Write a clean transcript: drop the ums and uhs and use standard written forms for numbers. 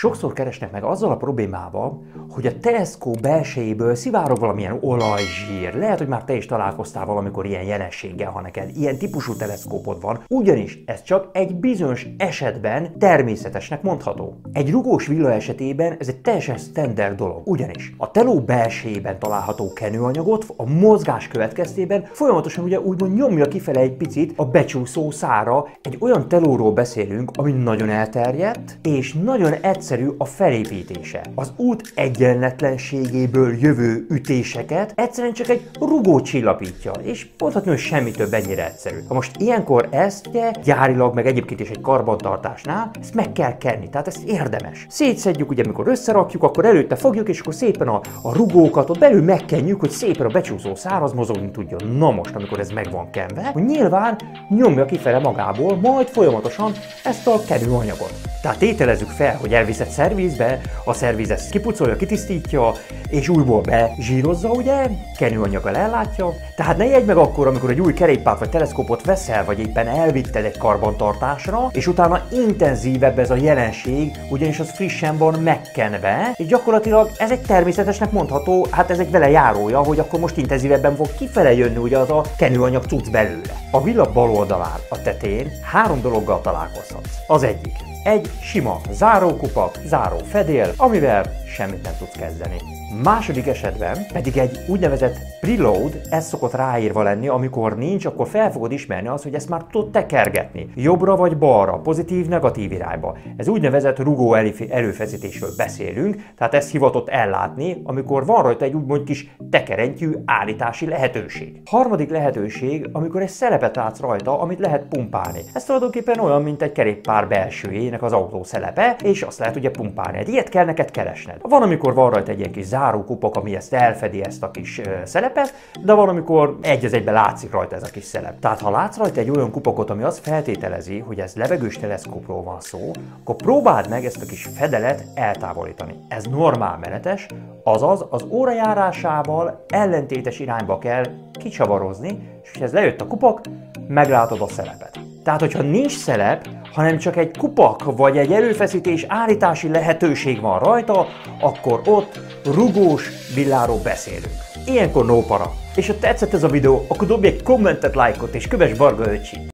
Sokszor keresnek meg azzal a problémával, hogy a teleszkóp belsejéből szivárog valamilyen olajzsír. Lehet, hogy már te is találkoztál valamikor ilyen jelenséggel, ha neked ilyen típusú teleszkópod van, ugyanis ez csak egy bizonyos esetben természetesnek mondható. Egy rugós villa esetében ez egy teljesen standard dolog, ugyanis a teló belsejében található kenőanyagot a mozgás következtében folyamatosan ugye úgymond nyomja kifele egy picit a becsúszó szára. Egy olyan telóról beszélünk, ami nagyon elterjedt, és nagyon egyszerű a felépítése. Az út egyenletlenségéből jövő ütéseket egyszerűen csak egy rugó csillapítja, és mondhatni, hogy semmi több, ennyire egyszerű. Ha most ilyenkor ezt ugye, gyárilag, meg egyébként is egy karbantartásnál, ezt meg kell kenni, tehát ezt érdemes. Szétszedjük, ugye amikor összerakjuk, akkor előtte fogjuk, és akkor szépen a rugókat ott belül megkenjük, hogy szépen a becsúszó száraz mozogni tudjon. Na most, amikor ez meg van kenve, hogy nyilván nyomja kifele magából, majd folyamatosan ezt a kenőanyagot. Tehát tételezzük fel, hogy elviszed szervizbe, a szerviz ezt kipucolja, kitisztítja, és újból bezsírozza, ugye, kenőanyaggal ellátja. Tehát ne jegyd meg akkor, amikor egy új kerékpárt vagy teleszkópot veszel, vagy éppen elvitted egy karbantartásra, és utána intenzívebb ez a jelenség, ugyanis az frissen van megkenve, és gyakorlatilag ez egy természetesnek mondható, hát ez egy vele járója, hogy akkor most intenzívebben fog kifele jönni ugye az a kenőanyag cucc belőle. A villa bal oldalán, a tetején 3 dologgal találkozhatsz. Az egyik. Egy sima zárókupak, zárófedél, amivel semmit nem tudsz kezdeni. Második esetben pedig egy úgynevezett preload, ez szokott ráírva lenni, amikor nincs, akkor fel fogod ismerni azt, hogy ezt már tudod tekergetni. Jobbra vagy balra, pozitív-negatív irányba. Ez úgynevezett rugó előfeszítésről beszélünk, tehát ezt hivatott ellátni, amikor van rajta egy úgymond kis tekerentyű állítási lehetőség. Harmadik lehetőség, amikor egy szelepet látsz rajta, amit lehet pumpálni. Ez tulajdonképpen olyan, mint egy kerékpár belsőjének az autó szelepe, és azt lehet ugye pumpálni. Egy ilyet kell neked keresned. Van, amikor van rajta egy ilyen kis zárókupak, ami ezt elfedi, ezt a kis szelepet, de van, amikor egy az egyben látszik rajta ez a kis szelep. Tehát ha látsz rajta egy olyan kupakot, ami azt feltételezi, hogy ez levegős teleszkópról van szó, akkor próbáld meg ezt a kis fedelet eltávolítani. Ez normál menetes, azaz az órajárásával ellentétes irányba kell kicsavarozni, és ha ez lejött a kupak, meglátod a szelepet. Tehát, hogyha nincs szelep, hanem csak egy kupak vagy egy előfeszítés állítási lehetőség van rajta, akkor ott rugós villáról beszélünk. Ilyenkor no para. És ha tetszett ez a videó, akkor dobj egy kommentet, lájkot és kövess Varga öcsit!